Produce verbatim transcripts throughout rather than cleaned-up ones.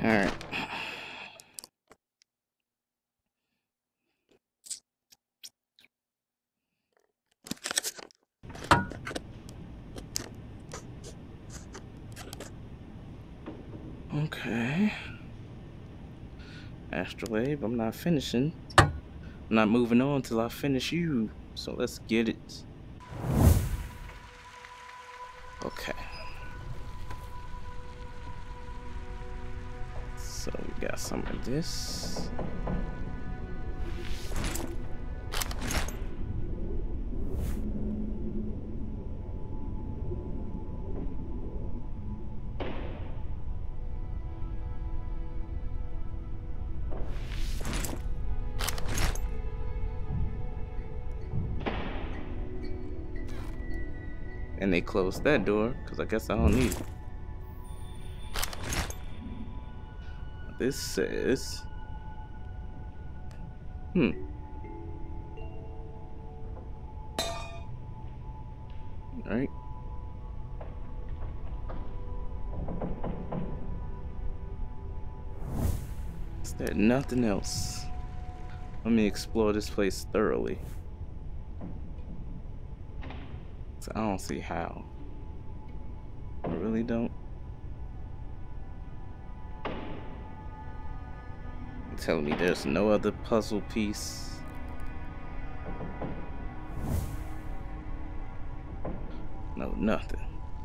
All right. Okay. Astrolabe, I'm not finishing. I'm not moving on until I finish you. So let's get it. Okay. So we got some of this. And they closed that door because I guess I don't need it. This says, hmm. All right. Is there nothing else? Let me explore this place thoroughly. So I don't see how. I really don't. You're telling me there's no other puzzle piece? No, nothing.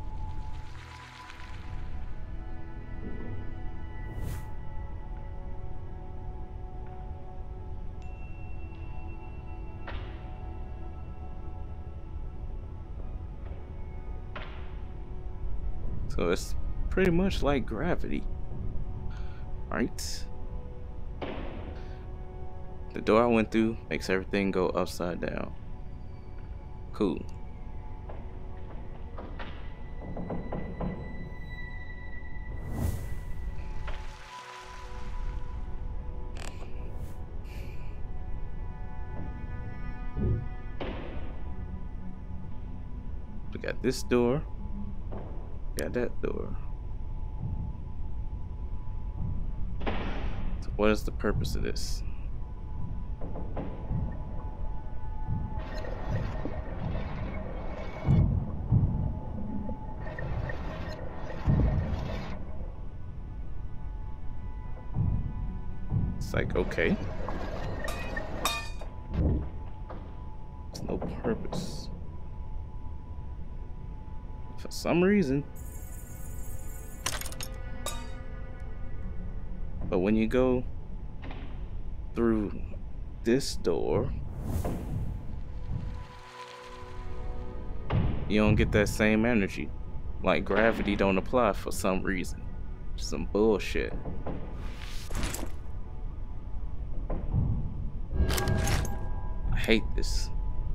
So it's pretty much like gravity, right? The door I went through makes everything go upside down. Cool. We got this door. Got that door. So what is the purpose of this? It's like, okay. There's no purpose. For some reason. But when you go through this door, you don't get that same energy. Like gravity don't apply for some reason. Some bullshit. I hate this.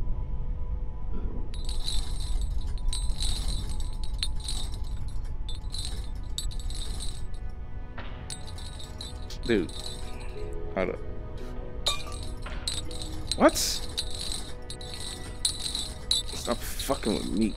Dude. Hold up. What? Stop fucking with me.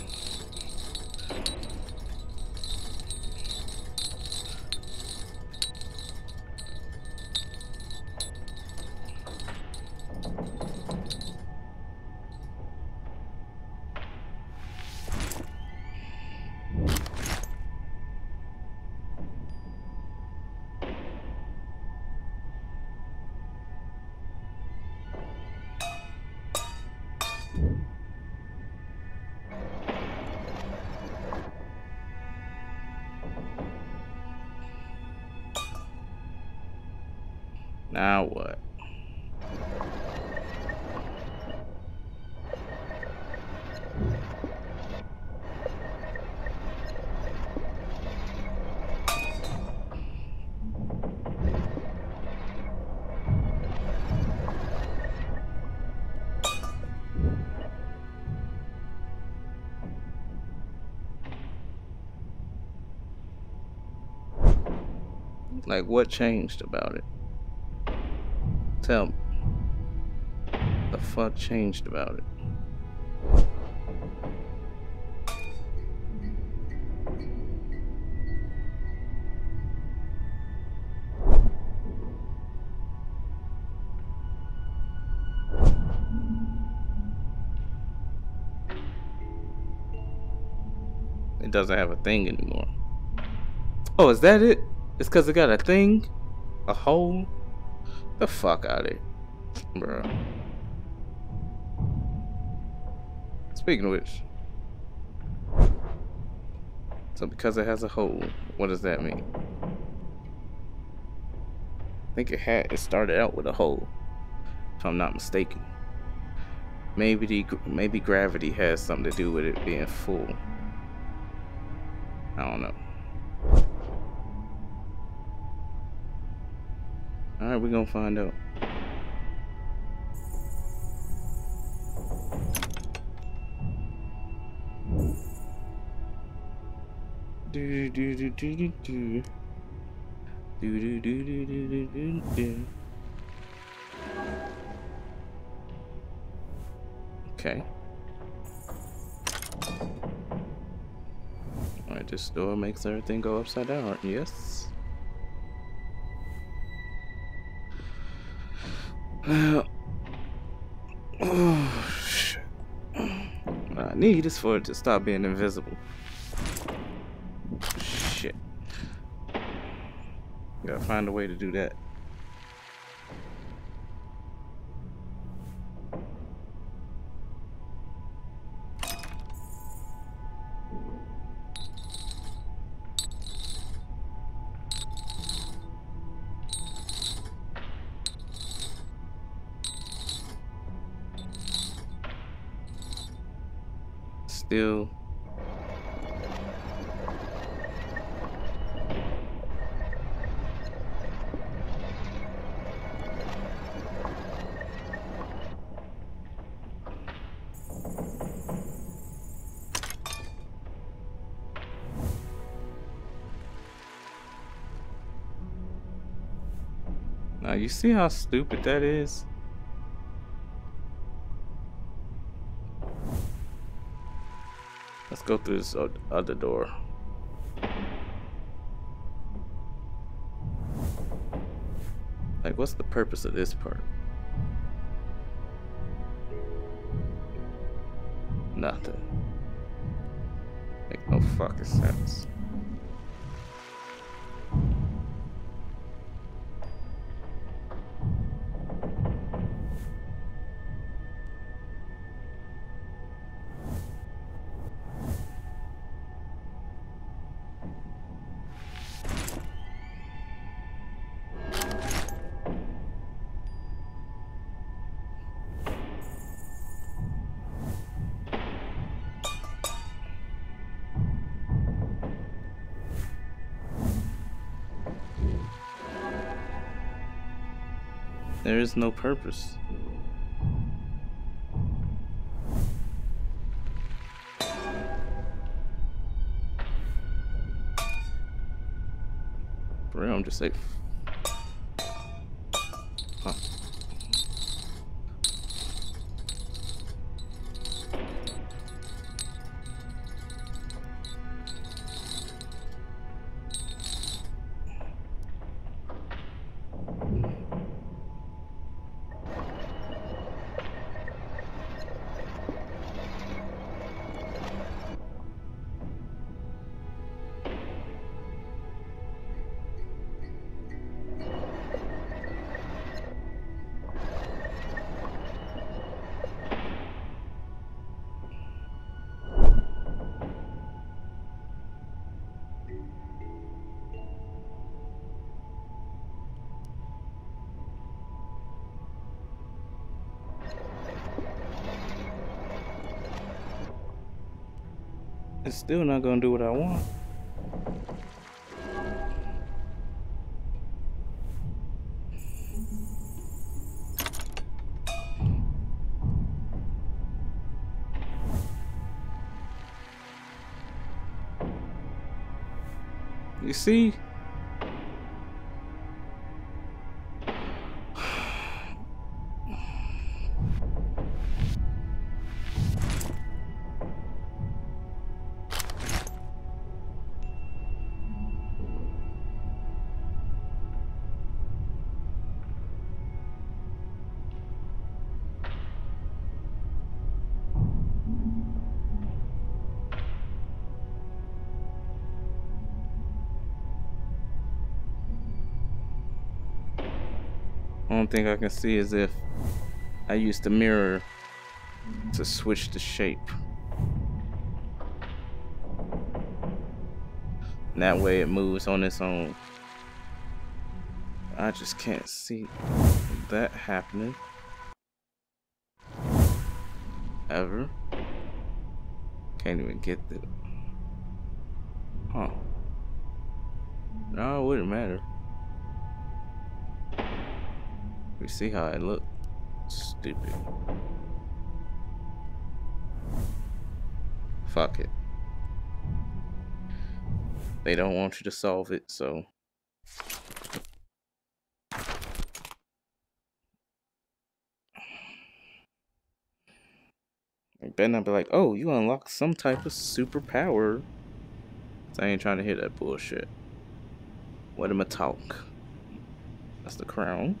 Now what? Like, what changed about it? Tell me. The fuck changed about it? it doesn't have a thing anymore. Oh, is that it? It's because it got a thing? A hole? The fuck out of it, bro. Speaking of which, so because it has a hole, what does that mean? I think it had, it started out with a hole, if I'm not mistaken. Maybe the, maybe gravity has something to do with it being full. I don't know. All right, we're gonna find out. Do do do do do do. Do do do do do do do. Okay. Alright, this door makes everything go upside down. Yes. Well, oh shit. What I need is for it to stop being invisible. Shit. Gotta find a way to do that. Still. Now you see how stupid that is? Let's go through this other door. Like, what's the purpose of this part? Nothing. Make no fucking sense. There is no purpose. For real, I'm just safe. Huh. It's still not gonna do what I want. You see? Only thing I can see is if I use the mirror to switch the shape. And that way it moves on its own. I just can't see that happening. Ever. Can't even get the... Huh. No, it wouldn't matter. We see how it looked. Stupid. Fuck it. They don't want you to solve it, so... They better not be like, oh, you unlock some type of superpower. So I ain't trying to hear that bullshit. What am I talk? That's the crown.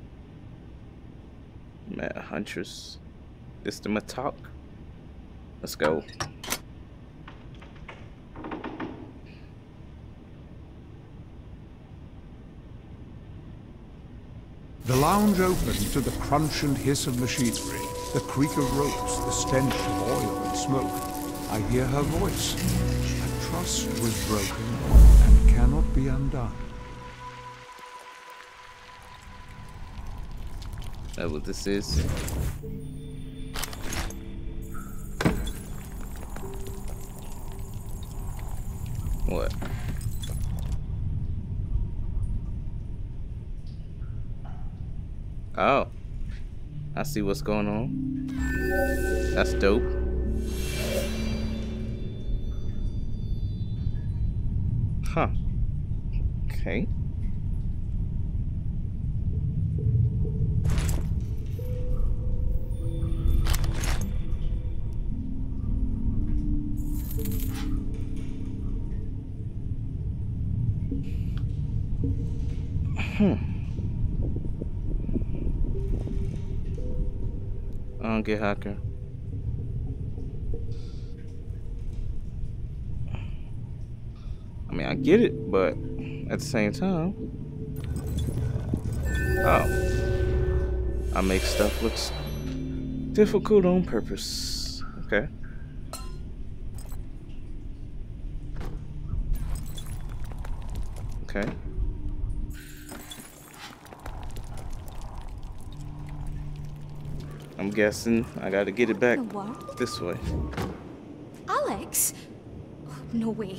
Mad Huntress. This the Matok. Let's go. The lounge opened to the crunch and hiss of machinery, the creak of ropes, the stench of oil and smoke. I hear her voice. A trust was broken and cannot be undone. That's what this is. What? Oh, I see what's going on. That's dope. Huh. Okay. Hmm. I don't get hacker. I mean, I get it, but at the same time, oh, I make stuff look difficult on purpose. Okay. Okay. I'm guessing I gotta get it back this way. Alex? Oh, no way.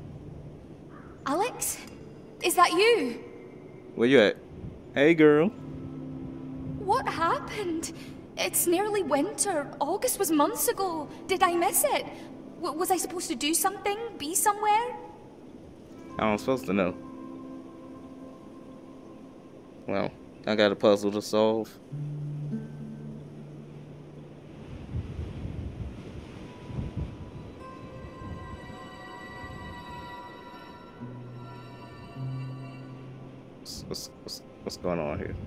Alex? Is that you? Where you at? Hey, girl. What happened? It's nearly winter. August was months ago. Did I miss it? W- was I supposed to do something? Be somewhere? I'm supposed to know. Well, I got a puzzle to solve. What's, what's, what's going on here?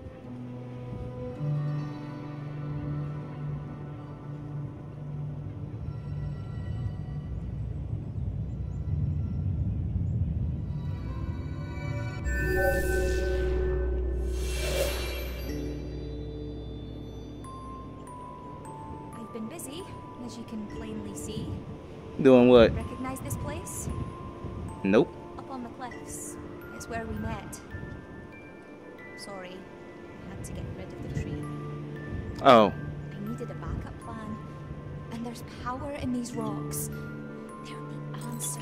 I've been busy, as you can plainly see. Doing what? Recognize this place? Nope. Up on the cliffs. It's where we met. Sorry, I had to get rid of the tree. Oh. I needed a backup plan. And there's power in these rocks. They're the answer.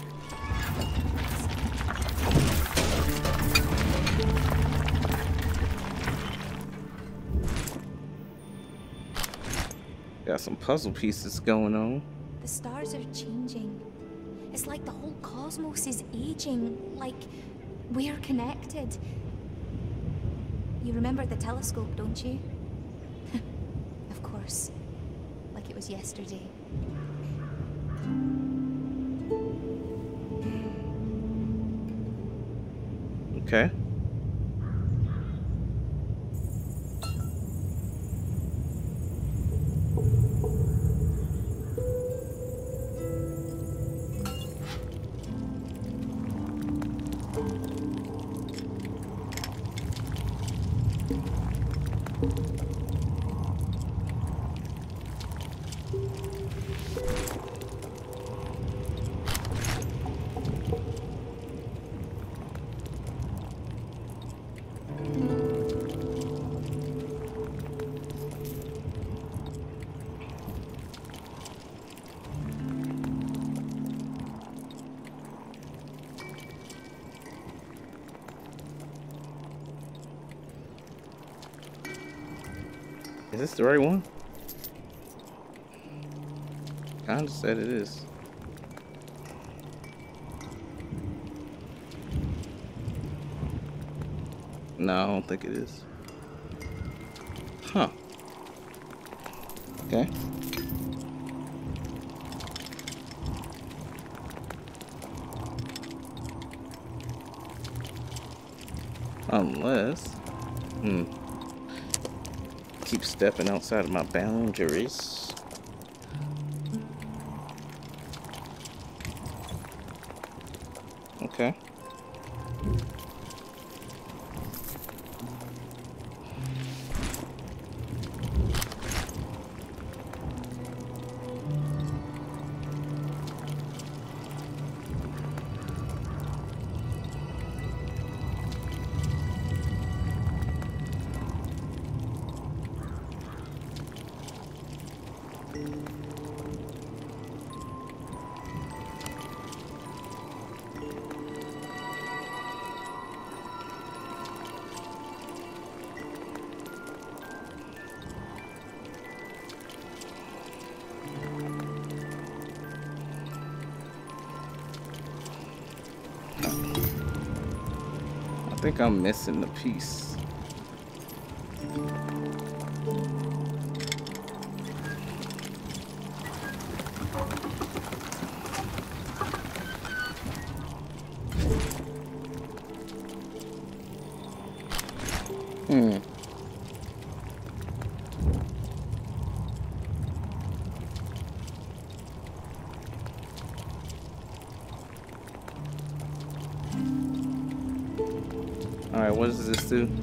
Got some puzzle pieces going on. The stars are changing. It's like the whole cosmos is aging. Like we're connected. You remember the telescope, don't you? Of course. Like it was yesterday. Okay. this the right one? Kinda said it is. No, I don't think it is. Huh. Okay. Unless, hmm, keep stepping outside of my boundaries. Okay. I think I'm missing the piece. Hmm. Alright, what does this do?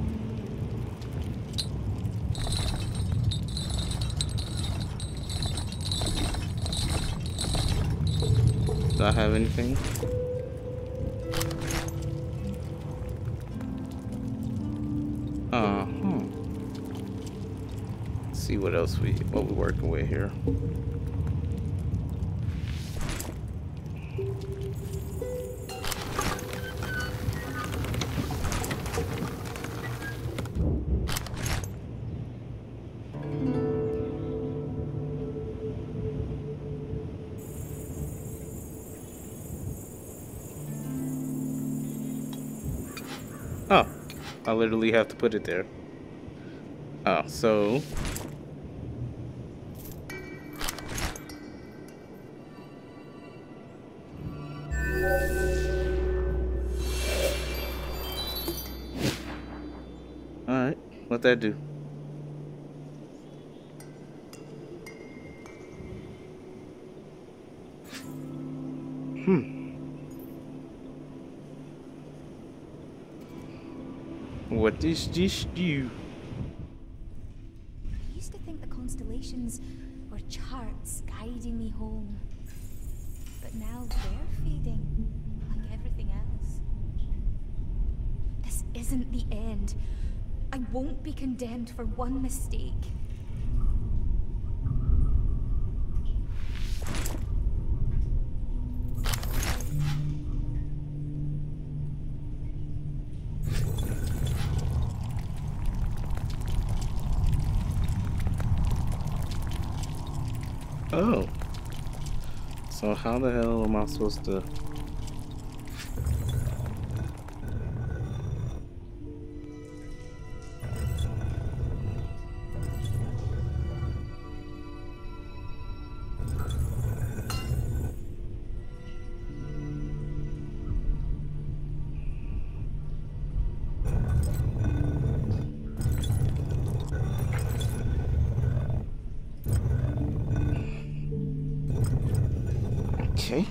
Do I have anything? Uh huh. Let's see what else we what we're working with here. Oh, I literally have to put it there. Oh, so alright, what that do? Hmm. What does this do? I used to think the constellations were charts guiding me home. But now they're fading, like everything else. This isn't the end. I won't be condemned for one mistake. Oh. So how the hell am I supposed to... Okay.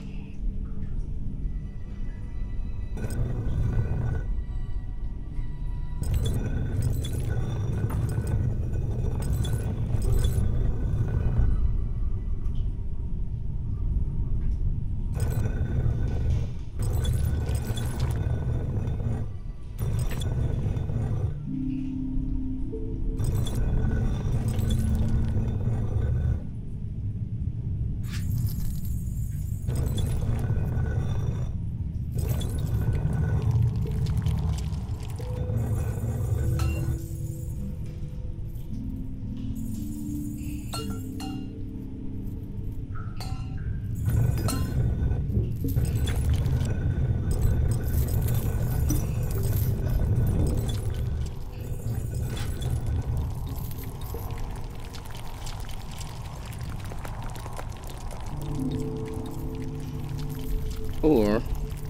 Or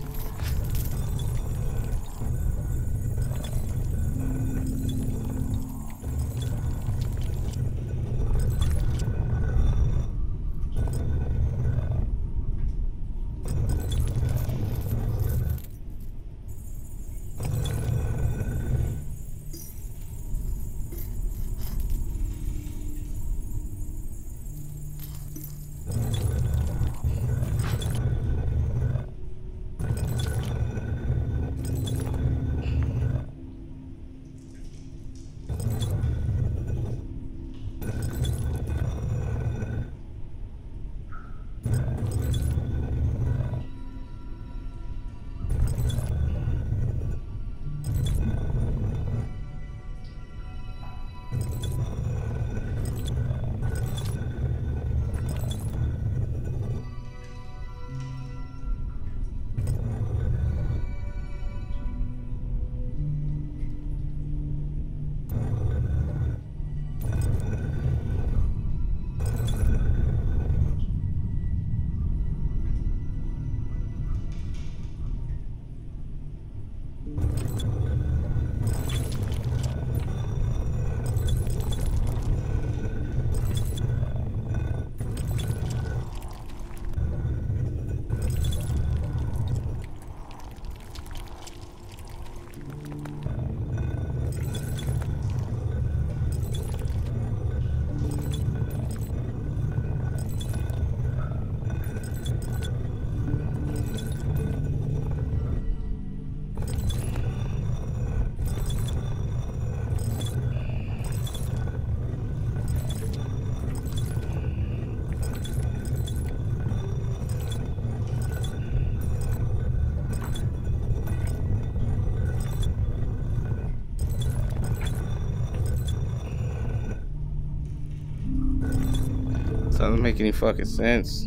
doesn't make any fucking sense.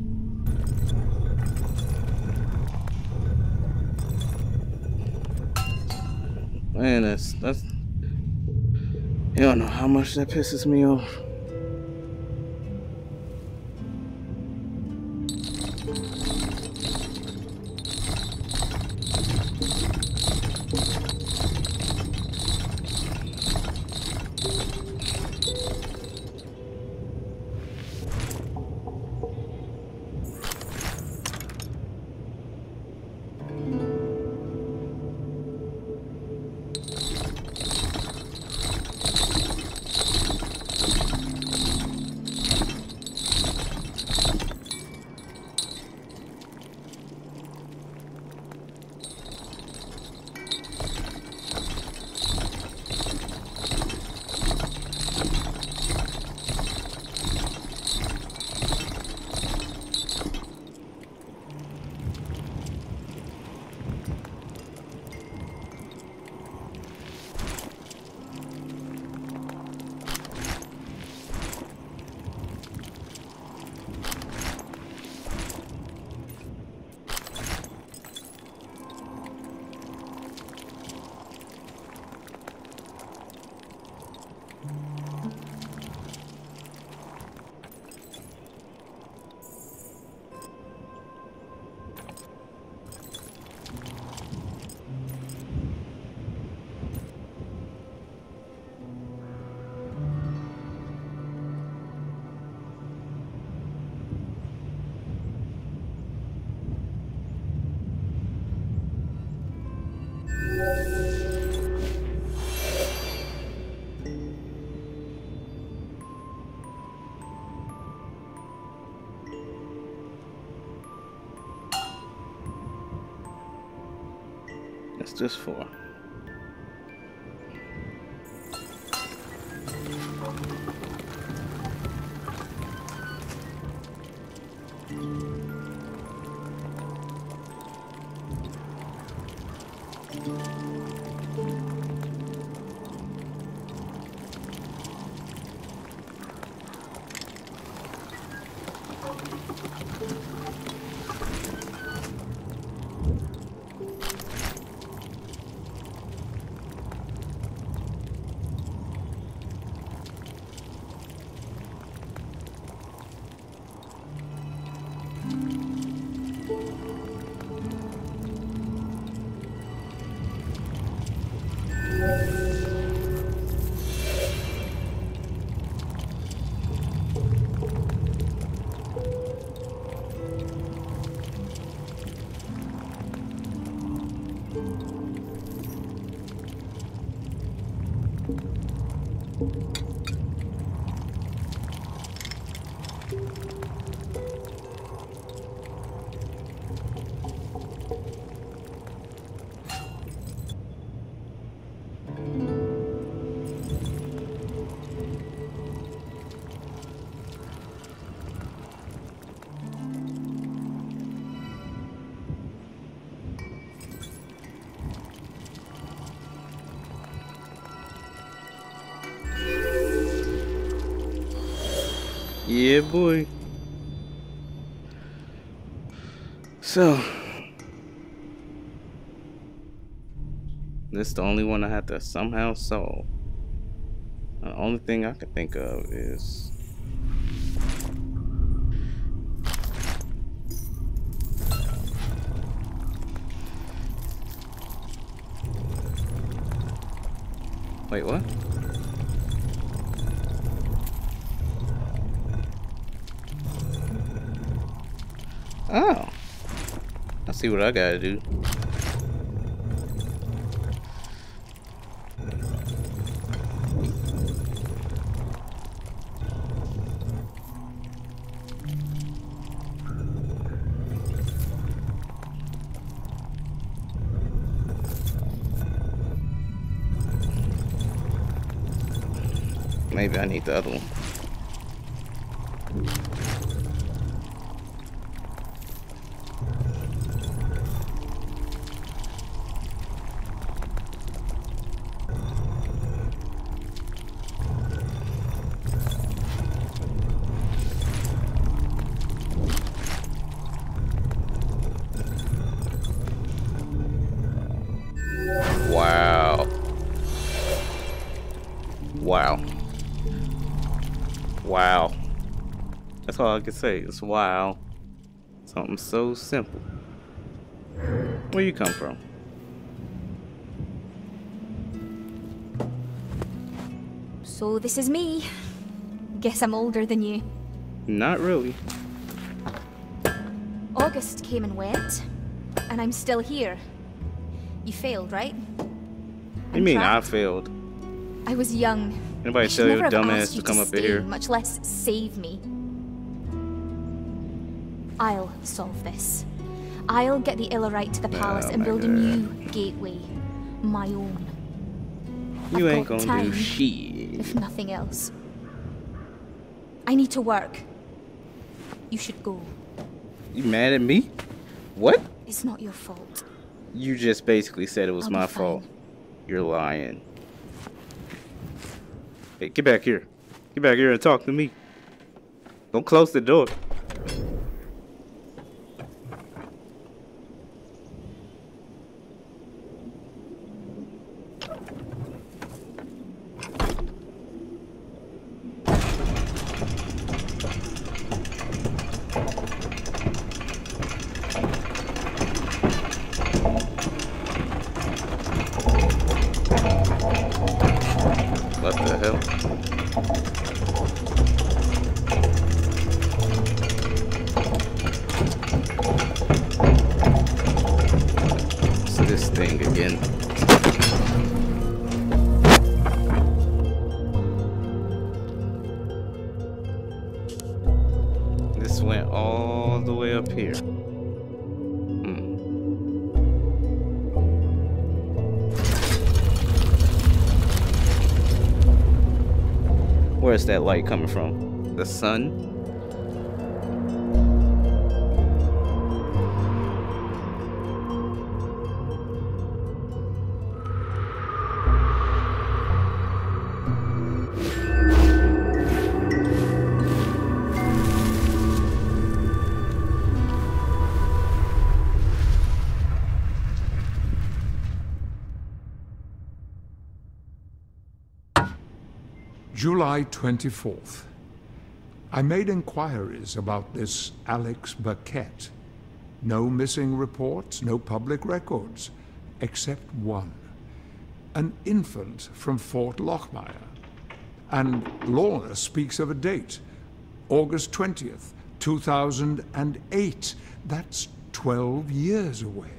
Man, that's that's you don't know how much that pisses me off. What's this for? Yeah, boy. So, this is the only one I have to somehow solve. The only thing I can think of is wait, what? Oh, I see what I gotta do. Maybe I need the other one. Wow. Wow. Wow. That's all I can say. It's wow. Something so simple. Where you come from? So this is me. Guess I'm older than you. Not really. August came and went, and I'm still here. You failed, right? You mean I failed? I was young. Anybody tell your dumbass to come up in here? Much less save me. I'll solve this. I'll get the Illarite to the palace Oh and my build a God. new gateway. My own. You I've ain't got gonna do time, shit. if nothing else. I need to work. You should go. You mad at me? What? It's not your fault. You just basically said it was I'll be my fine. fault. You're lying. Hey, get back here. Get back here and talk to me. Don't close the door. What the hell? What's this thing again? This went all the way up here. Hmm. Where's that light coming from? The sun? July twenty-fourth. I made inquiries about this Alex Burkett. No missing reports, no public records, except one. An infant from Fort Lochmire. And Lorna speaks of a date, August twentieth, two thousand eight. That's twelve years away.